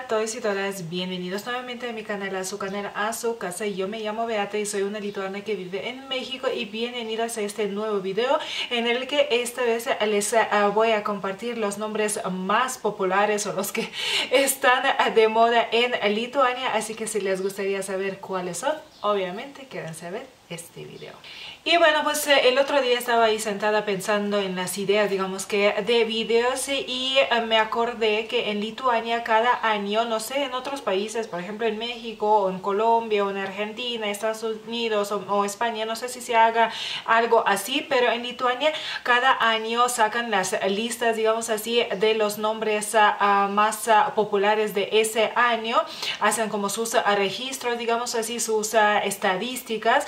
todos y todas, bienvenidos nuevamente a mi canal, a su canal, a su casa. Yo me llamo Beata y soy una lituana que vive en México y bienvenidas a este nuevo video en el que esta vez les voy a compartir los nombres más populares o los que están de moda en Lituania, así que si les gustaría saber cuáles son, obviamente quédense a ver este video. Y bueno, pues el otro día estaba ahí sentada pensando en las ideas, digamos que de videos, y me acordé que en Lituania cada año, no sé, en otros países, por ejemplo en México o en Colombia o en Argentina, Estados Unidos o España, no sé si se haga algo así, pero en Lituania cada año sacan las listas, digamos así, de los nombres más populares de ese año, hacen como sus registros, digamos así, sus estadísticas,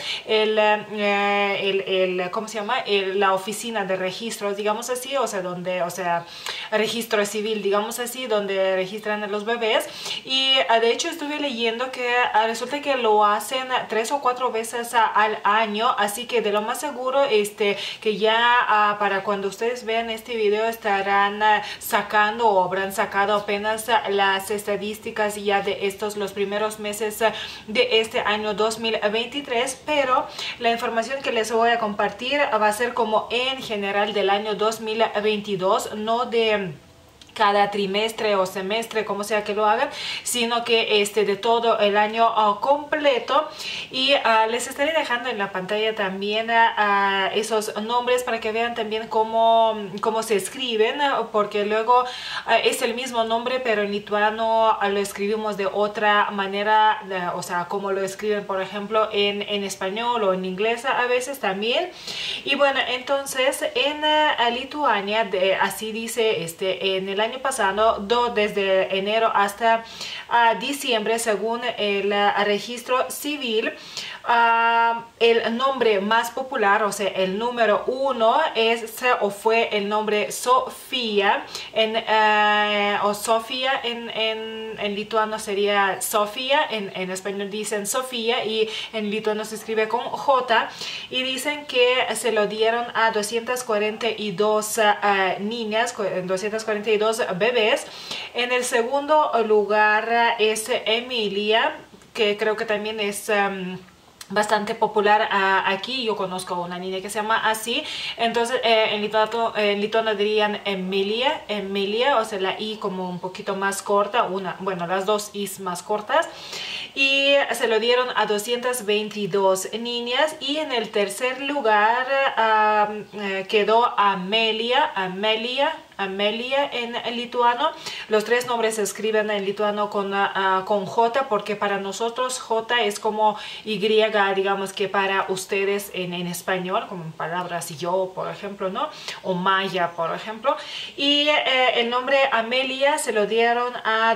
¿cómo se llama? La oficina de registros, digamos así, o sea, registro civil, digamos así, donde registran a los bebés. Y de hecho estuve leyendo que resulta que lo hacen 3 o 4 veces al año, así que de lo más seguro que ya para cuando ustedes vean este video estarán sacando o habrán sacado apenas las estadísticas ya de estos los primeros meses de este año 2023, pero la información que les voy a compartir va a ser como en general del año 2022, no de cada trimestre o semestre, como sea que lo hagan, sino que de todo el año completo. Y les estaré dejando en la pantalla también esos nombres para que vean también cómo se escriben, porque luego es el mismo nombre, pero en lituano lo escribimos de otra manera, o sea, como lo escriben, por ejemplo, en español o en inglés a veces también. Y bueno, entonces en Lituania, así dice en el año pasado, desde enero hasta diciembre, según el registro civil, el nombre más popular, o sea, el número 1 fue el nombre Sofía, o Sofía en lituano sería Sofía, en español dicen Sofía y en lituano se escribe con J, y dicen que se lo dieron a 242 niñas, 242 bebés. En el segundo lugar es Emilia, que creo que también es bastante popular aquí. Yo conozco a una niña que se llama así, entonces en lituano dirían Emilia, o sea, la I como un poquito más corta, bueno, las dos I's más cortas, y se lo dieron a 222 niñas. Y en el tercer lugar quedó Amelia en lituano. Los tres nombres se escriben en lituano con J, porque para nosotros J es como Y, digamos que para ustedes en español, como en palabras yo, por ejemplo, ¿no? O Maya, por ejemplo. Y el nombre Amelia se lo dieron a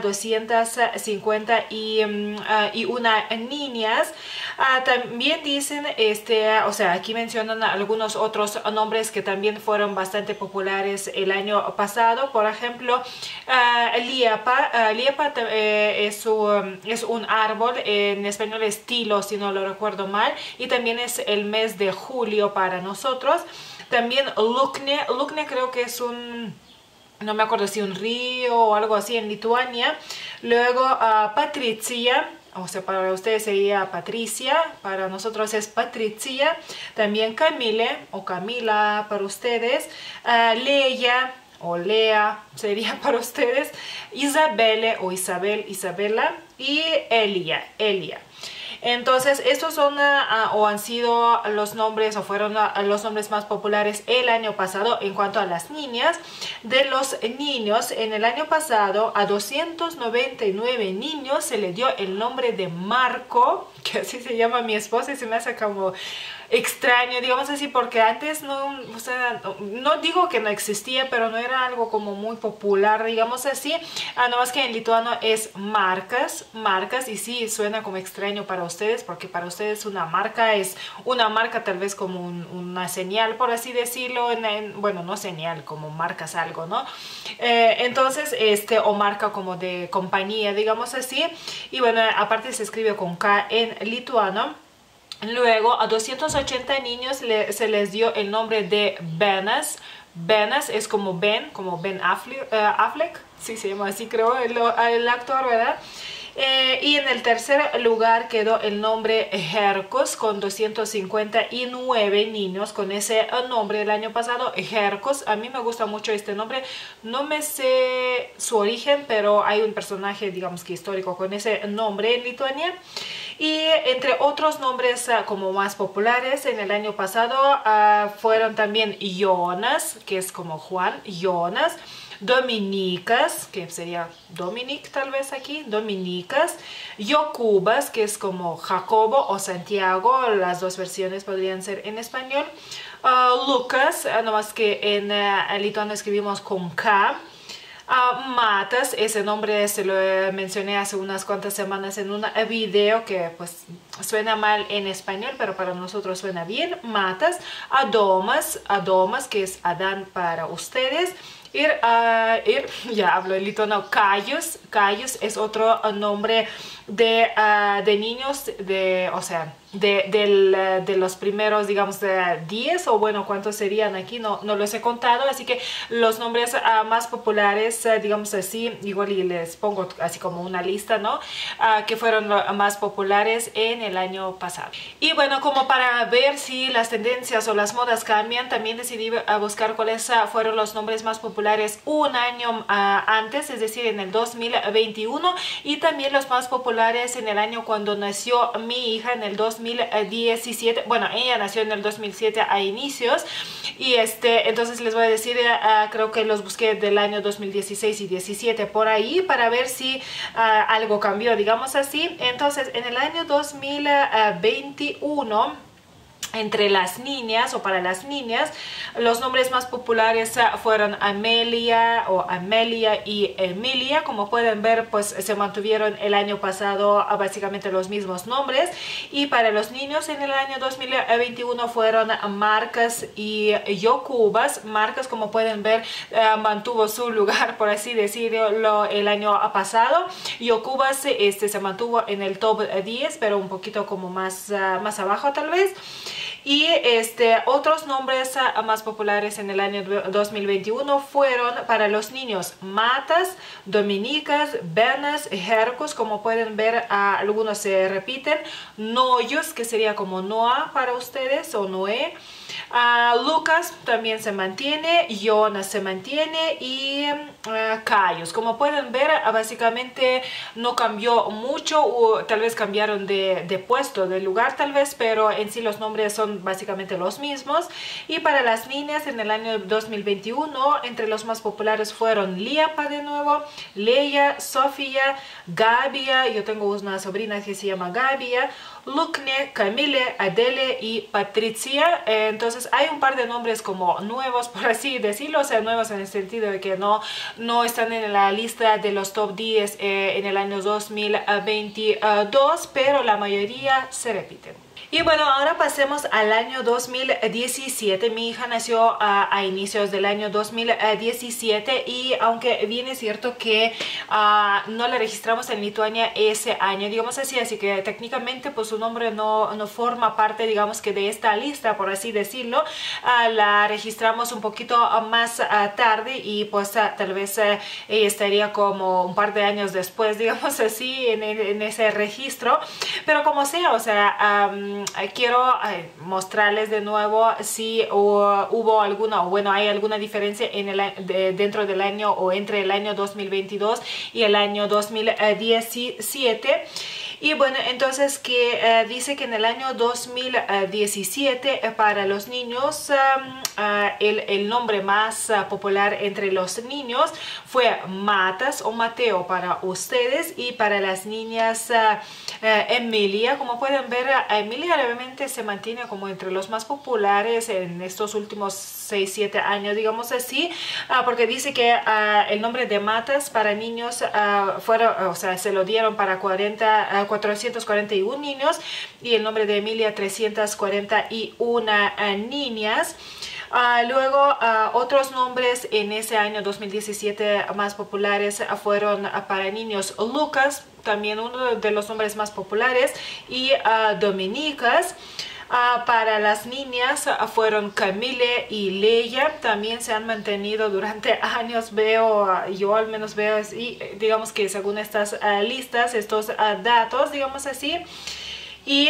251 niñas. También dicen, o sea, aquí mencionan algunos otros nombres que también fueron bastante populares el año pasado. Por ejemplo, Liepa es un árbol, en español es tilo, si no lo recuerdo mal, y también es el mes de julio para nosotros. También Lukne creo que es no me acuerdo si un río o algo así en Lituania. Luego Patricia, o sea, para ustedes sería Patricia, para nosotros es Patricia. También Camille o Camila para ustedes. Leia o Lea sería para ustedes. Isabelle o Isabel, Isabela. Y Elia. Entonces estos son o han sido los nombres, o fueron los nombres más populares el año pasado. En cuanto a las niñas, de los niños, en el año pasado a 299 niños se le dio el nombre de Marco, que así se llama mi esposa, y se me hace como extraño, digamos así, porque antes no, o sea, no digo que no existía, pero no era algo como muy popular, digamos así. No más que en lituano es marcas, y sí, suena como extraño para ustedes, porque para ustedes una marca es una marca, tal vez como una señal, por así decirlo, bueno, no señal, como marcas algo, ¿no? Entonces, o marca como de compañía, digamos así. Y bueno, aparte se escribe con K en lituano. Luego a 280 niños se les dio el nombre de Benas, Benas es como Ben Affleck, sí se llama así creo el actor, ¿verdad? Y en el tercer lugar quedó el nombre Hercos con 259 niños con ese nombre el año pasado. Hercos, a mí me gusta mucho este nombre, no me sé su origen, pero hay un personaje, digamos que histórico con ese nombre en Lituania. Y entre otros nombres como más populares en el año pasado fueron también Jonas, que es como Juan, Jonas, Dominicas, que sería Dominic tal vez aquí, Dominicas, Jokubas, que es como Jacobo o Santiago, las dos versiones podrían ser en español, Lucas, nomás que en lituano escribimos con K, Matas, ese nombre se lo mencioné hace unas cuantas semanas en un video que pues suena mal en español, pero para nosotros suena bien. Matas, Adomas, que es Adán para ustedes. Ya hablo el lituano, Cayus es otro nombre de niños, o sea, de los primeros, digamos, de 10 o bueno, cuántos serían aquí, no los he contado, así que los nombres más populares, digamos así, igual y les pongo así como una lista, ¿no? Que fueron más populares en el año pasado. Y bueno, como para ver si las tendencias o las modas cambian, también decidí buscar cuáles fueron los nombres más populares un año antes, es decir, en el 2021, y también los más populares en el año cuando nació mi hija, en el 2017. Bueno, ella nació en el 2007 a inicios, y entonces les voy a decir, creo que los busqué del año 2016 y 17 por ahí para ver si algo cambió, digamos así. Entonces en el año 2021, entre las niñas o para las niñas, los nombres más populares fueron Amelia y Emilia. Como pueden ver, pues se mantuvieron el año pasado básicamente los mismos nombres. Y para los niños en el año 2021 fueron Marcas y Jokubas. Marcas, como pueden ver, mantuvo su lugar, por así decirlo, el año pasado. Jokubas se mantuvo en el top 10, pero un poquito como más abajo tal vez. Y otros nombres más populares en el año 2021 fueron para los niños Matas, Dominicas, Benas, Hercos. Como pueden ver, algunos se repiten. Noyos, que sería como Noah para ustedes, o Noé. Lucas también se mantiene, Jonas se mantiene, y Cayos. Como pueden ver, básicamente no cambió mucho, o tal vez cambiaron de puesto, de lugar tal vez, pero en sí los nombres son básicamente los mismos. Y para las niñas en el año 2021, entre los más populares fueron Liapa de nuevo, Leia, Sofía, Gabia, yo tengo una sobrina que se llama Gabia, Lukne, Camille, Adele y Patricia. Entonces hay un par de nombres como nuevos, por así decirlo, o sea, nuevos en el sentido de que no están en la lista de los top 10 en el año 2022, pero la mayoría se repiten. Y bueno, ahora pasemos al año 2017. Mi hija nació a inicios del año 2017, y aunque bien es cierto que no la registramos en Lituania ese año, digamos así que técnicamente pues su nombre no forma parte, digamos que de esta lista, por así decirlo. La registramos un poquito más tarde, y pues tal vez ella estaría como un par de años después, digamos así, en ese registro. Pero como sea, o sea, quiero mostrarles de nuevo si hubo alguna, o bueno, hay alguna diferencia dentro del año, o entre el año 2022 y el año 2017. Y bueno, entonces que dice que en el año 2017 para los niños el nombre más popular entre los niños fue Matas o Mateo para ustedes, y para las niñas Emilia. Como pueden ver, Emilia realmente se mantiene como entre los más populares en estos últimos 6-7 años, digamos así, porque dice que el nombre de Matas para niños se lo dieron para 441 niños, y el nombre de Emilia 341 niñas. Luego otros nombres en ese año 2017 más populares fueron para niños Lucas, también uno de los nombres más populares, y Dominicas. Para las niñas fueron Camille y Leia, también se han mantenido durante años, veo, yo al menos veo así, digamos que según estas listas, estos datos, digamos así. Y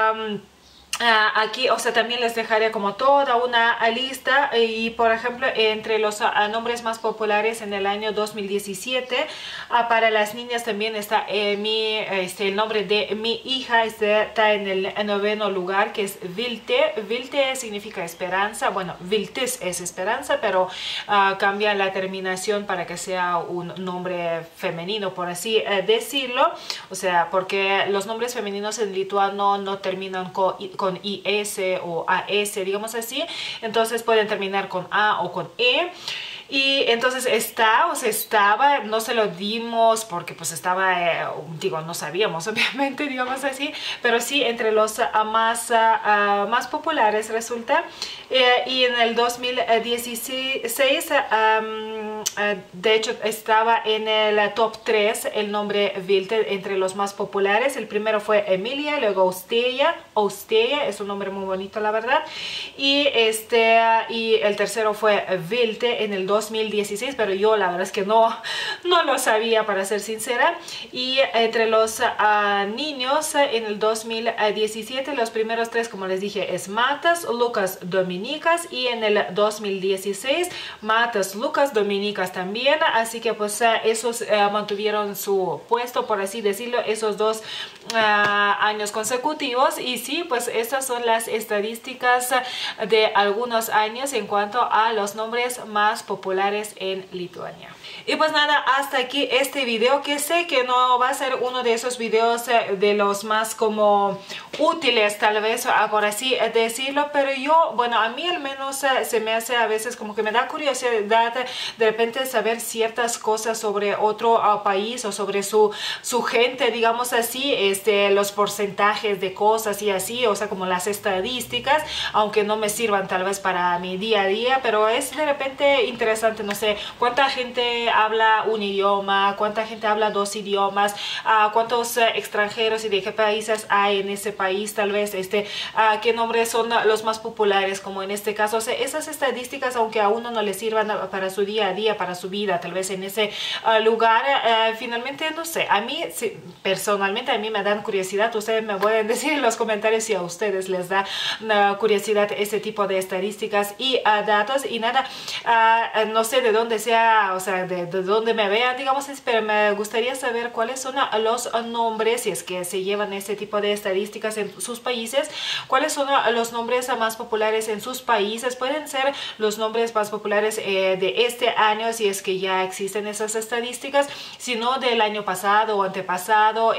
aquí, o sea, también les dejaré como toda una lista y, por ejemplo, entre los nombres más populares en el año 2017, para las niñas también está el nombre de mi hija, está en el 9º lugar, que es Vilte. Vilte significa esperanza, bueno, Viltis es esperanza, pero cambia la terminación para que sea un nombre femenino, por así decirlo, o sea, porque los nombres femeninos en lituano no terminan con IS o AS, digamos así, entonces pueden terminar con A o con E. Y entonces estaba, no se lo dimos porque pues estaba, digo, no sabíamos obviamente, digamos así, pero sí entre los más populares resulta. Y en el 2016, de hecho, estaba en el top 3 el nombre Vilte entre los más populares. El primero fue Emilia, luego Osteia es un nombre muy bonito, la verdad. Y el tercero fue Vilte en el 2016, pero yo la verdad es que no lo sabía, para ser sincera. Y entre los niños en el 2017, los primeros 3, como les dije, es Matas, Lucas, Dominicas, y en el 2016 Matas, Lucas, Dominicas también. Así que pues esos mantuvieron su puesto, por así decirlo, esos 2 años consecutivos. Y sí, pues estas son las estadísticas de algunos años en cuanto a los nombres más populares en Lituania. Y pues nada, hasta aquí este video, que sé que no va a ser uno de esos videos de los más como útiles, tal vez, por así decirlo, pero yo, bueno, a mí al menos se me hace a veces como que me da curiosidad de repente saber ciertas cosas sobre otro país o sobre su gente, digamos así, los porcentajes de cosas y así, o sea, como las estadísticas, aunque no me sirvan tal vez para mi día a día, pero es de repente interesante, no sé, cuánta gente habla un idioma, cuánta gente habla 2 idiomas, cuántos extranjeros y de qué países hay en ese país, tal vez, qué nombres son los más populares, como en este caso. O sea, esas estadísticas, aunque a uno no le sirvan para su día a día, para su vida, tal vez en ese lugar, finalmente, no sé, a mí, sí, personalmente, a mí me dan curiosidad. Ustedes me pueden decir en los comentarios si a ustedes les da curiosidad ese tipo de estadísticas y datos. Y nada, no sé de dónde sea, o sea, de dónde me vean, digamos, pero me gustaría saber cuáles son los nombres, si es que se llevan este tipo de estadísticas en sus países, cuáles son los nombres más populares en sus países. Pueden ser los nombres más populares de este año, si es que ya existen esas estadísticas, si no del año pasado o antepasado,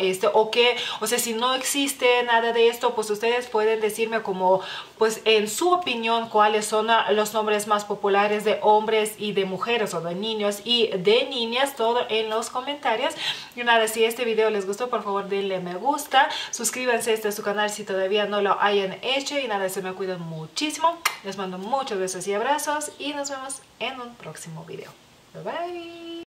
o sea, si no existe nada de esto, pues ustedes pueden decirme como, pues en su opinión, cuáles son los nombres más populares de hombres y de mujeres, o de niños y de niñas, todo en los comentarios. Y nada, si este video les gustó, por favor denle me gusta, suscríbanse a este su canal si todavía no lo hayan hecho, y nada, se me cuidan muchísimo, les mando muchos besos y abrazos y nos vemos en un próximo video. Bye bye.